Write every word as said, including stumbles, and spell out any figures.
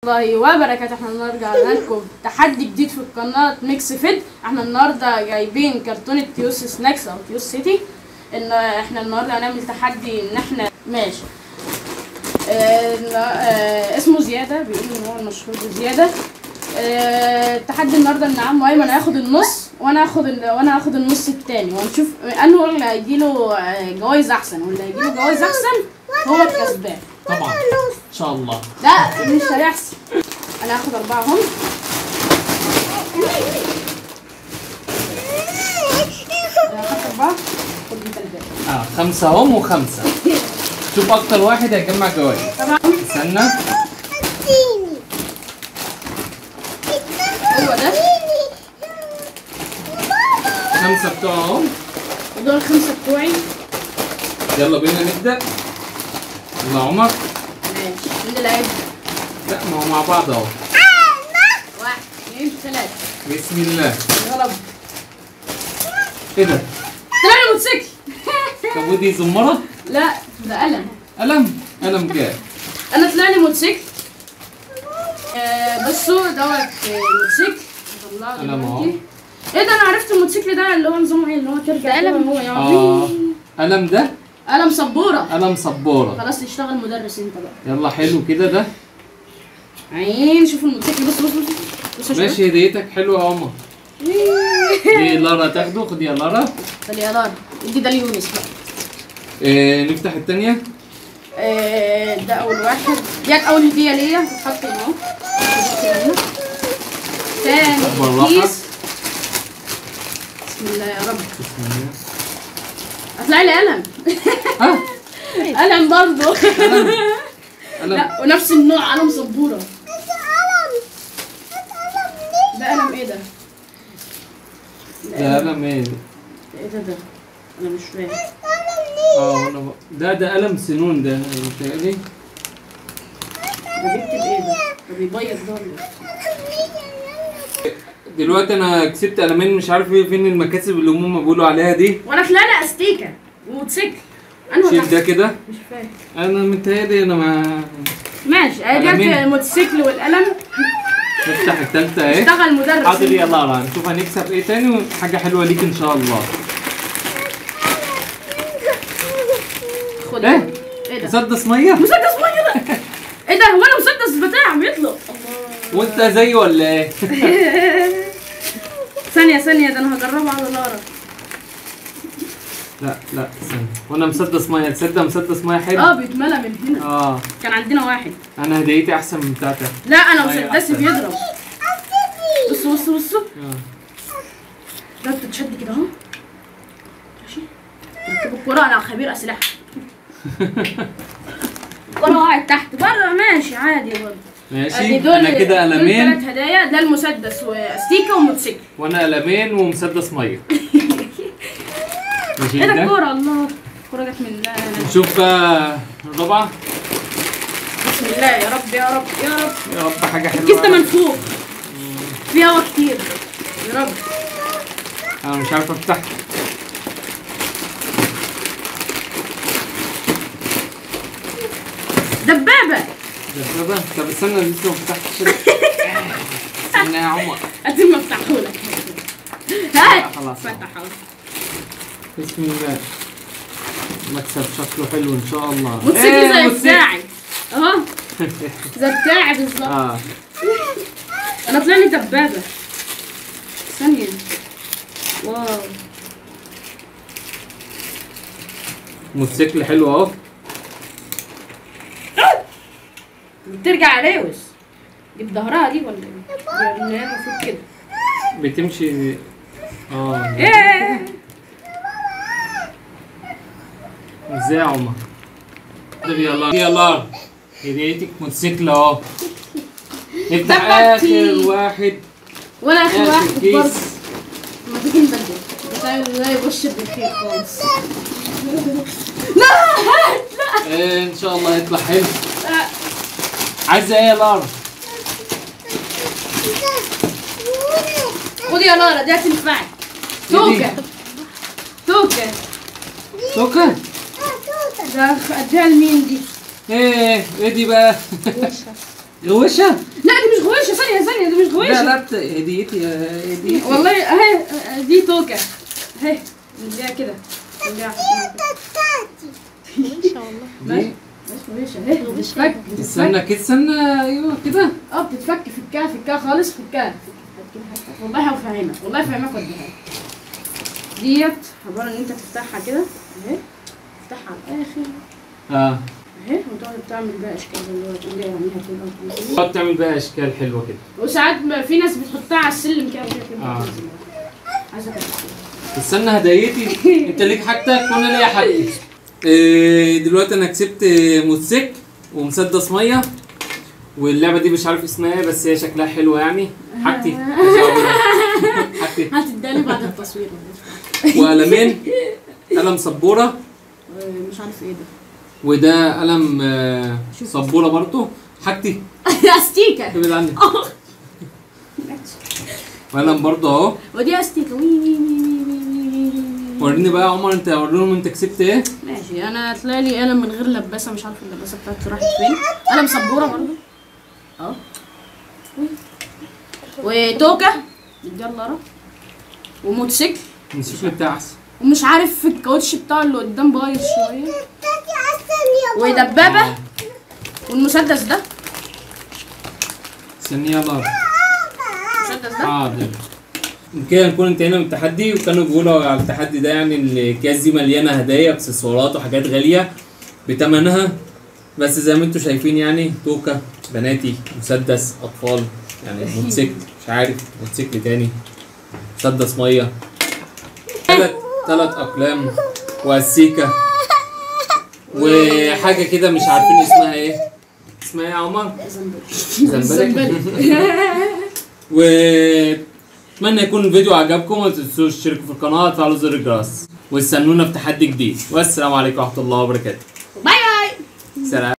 الله وبركاته. احنا النهارده جايبين لكم تحدي جديد في القناه ميكس فيد. احنا النهارده جايبين كرتونه تيوس سناكس او تيوس سيتي. ان احنا النهارده هنعمل تحدي ان احنا ماشي اه اه اسمه زياده، بيقول ان هو المشهور بزياده. اه التحدي النهارده ان عمو ايمن هياخد النص وانا هاخد وانا هاخد النص التاني، وهنشوف انه اللي هيجيله جوائز احسن واللي هيجيله جوائز احسن هو الكسبان طبعا ان شاء الله. لا مش هيحصل. انا هاخد اربعه هم. انا هاخد اربعه. خد انت الباقي. اه خمسه هم وخمسه. شوف اكتر واحد هيجمع جوائز. طبعا استنى. هو ده خمسه بتوعهم ودول الخمسه بتوعي. يلا بينا نبدا. يلا عمر. ماشي مين اللي هيبدا؟ لا ما هو مع بعض اهو. واحد اثنين ثلاثه. بسم الله. يا رب. ايه ده؟ طلع لي موتوسيكل. طب ودي زمره؟ لا ده قلم. قلم؟ قلم جاي. انا طلع لي موتوسيكل. آه بصوا دوت موتوسيكل. هطلعه قلم اهو. دلوقتي. ايه ده؟ انا عرفت الموتوسيكل ده اللي هو نظامه ايه، اللي هو ترجع قلم هو يعني. اه قلم ده؟ قلم سبوره. قلم سبوره. خلاص اشتغل مدرس انت بقى. يلا حلو كده ده. عين شوف الموتوسيكل. بص بص بص بص. ماشي هديتك حلوه يا عمر. دي لارا تاخده. خد يا لارا. خد يا لارا. ادي ده ليونس بقى. إيه نفتح الثانيه. آه ده اول واحد. ديت اول هديه ليا. بتحط هنا اهو. تاني كيس. بسم الله يا رب. بسم الله. هطلع لي قلم. ها قلم برضه. قلم. لا ونفس النوع قلم سبوره. ده قلم ايه ده؟ ده قلم ايه؟ ايه ده ده؟ انا مش فاهم. اه انا ب... ده ده قلم سنون ده متهيألي. ده بيكتب ايه ده؟ ده بيبيض ده ولا ايه؟ دلوقتي انا كسبت قلمين، مش عارف ايه فين المكاسب اللي هم بيقولوا عليها دي. وانا طلع لي استيكه وموتوسيكل. انا شيل ده كده. مش فاهم. انا متهيألي انا ما ماشي ادي الموتوسيكل والقلم. نفتح التالتة اهي. اشتغل مدرس. حاضر يا لارا نشوف هنكسب ايه تاني وحاجة حلوة ليك ان شاء الله. خد ايه؟ ايه ده؟ مسدس مية؟ مسدس ميه ده؟ ايه ده؟ هو انا مسدس بتاع بيطلق. وانت زي ولا ايه؟ ثانية ثانية ده انا هجربه على لارا. لا لا استنى، وانا مسدس مية. تصدق مسدس مية حلو؟ اه بيتملى من هنا. اه كان عندنا واحد. انا هديتي احسن من بتاعتك. لا انا مية مسدسي أحسن. بيضرب. بصوا بصوا بصوا. اه ده بتتشد كده اهو. ماشي. ركبوا الكرة. انا خبير اسلحة. الكرة وقعت تحت بره. ماشي عادي برضه. ماشي انا كده قلمين. ثلاث هدايا. ده المسدس واستيكة وموتوسيكل. وانا قلمين ومسدس ميه. ايه ده الكورة؟ الله الكورة جت من الله. نشوف بقى الرابعة. بسم الله يا رب يا رب يا رب يا رب حاجة حلوة. الكيس ده منفوخ. فيه هوا كتير يا رب. انا مش عارف افتح. دبابة. دبابة. طب استنى لسه ما فتحتش. استنى يا عمر. اديني افتحهولك. هات. خلاص فتحه. بسم الله. مكسب شكله حلو ان شاء الله. موتوسيكل زي بتاعي اهو. زي بتاعي بالظبط. اه انا طلع لي دبابة. ثانية. واو موتوسيكل حلو اهو. بترجع عليوس. دي بظهرها دي ولا ايه؟ دي هي المفروض كده. بتمشي. اه ايه ازاي يا عمر؟ يلا يلا هديتك موتوسيكل اهو. نفتح اخر واحد. ولا اخر آخر واحد كيس. برضه. ما تيجي نبدل. بتاعي ازاي يبشر بالخير خالص. لا لا إيه ان شاء الله يطلع حلو. لا. عايزه ايه يا لارا؟ خدي يا لارا دي هتنفعك. توكة توكة توكة؟ ده اديها لمين دي؟ ايه ايه دي بقى؟ غوشه؟ لا دي مش غويشه، ثانيه ثانيه دي مش غويشه. لا لا بت- هديتي هديتي والله اهي دي توكه اهي نديها كده نديها ان شاء الله. دي مش غويشه اهي بتتفك استنى كده استنى ايوه كده. اه بتتفك فكها فكها خالص فكها. والله هفهمك والله هفهمك واديها ديت عباره ان انت تفتحها كده اهي تفتحها على الاخر اه اهي وتقعد تعمل بقى اشكال اللي هو تقوم جاي عاملها كده وتقوم كده. تقعد تعمل بقى اشكال حلوه كده. وساعات ما- في ناس بتحطها على السلم كده وكده كده آه. عايزه كده. استنى هدايتي، انت ليك حاجتك وانا ليا حاجتي. إيه دلوقتي انا كسبت موتوسيكل ومسدس ميه، واللعبه دي مش عارف اسمها ايه بس هي شكلها حلو يعني. حاجتي حاجتي هتداني بعد التصوير وقلمين، قلم سبوره مش عارف ايه ده وده قلم آه، سبوره برضو. حاجتي استيكه ابعد عني. وقلم برضو اهو. ودي استيكه وي وي وي وي وي وي. وريني بقى يا عمر، انت وريهم انت كسبت ايه. ماشي انا طلع لي قلم من غير لباسه، مش عارف اللباسه بتاعتي راحت فين. قلم سبوره برضو اهو وتوكه يلا ورا وموتوسيكل الموتوسيكل بتاعي احسن. ومش عارف الكاوتش بتاعه اللي قدام بايظ شويه ودبابه والمسدس ده استني يلا. المسدس ده حاضر. كده نكون انتهينا من التحدي، وكانوا بيقولوا على التحدي ده يعني الاكياس دي مليانه هدايا اكسسوارات وحاجات غاليه بتمنها، بس زي ما انتم شايفين يعني توكه بناتي، مسدس اطفال يعني، موتوسيكل مش عارف موتوسيكل تاني، مسدس ميه، ثلاث ثلاث اقلام واسيكه وحاجه كده مش عارفين اسمها ايه. اسمها ايه يا عمر؟ زنبلك. و اتمنى يكون الفيديو عجبكم، وما تنسوش تشتركوا في القناه وتفعلوا زر الجرس، واستنونا في تحدي جديد، والسلام عليكم ورحمه الله وبركاته. باي باي. سلام.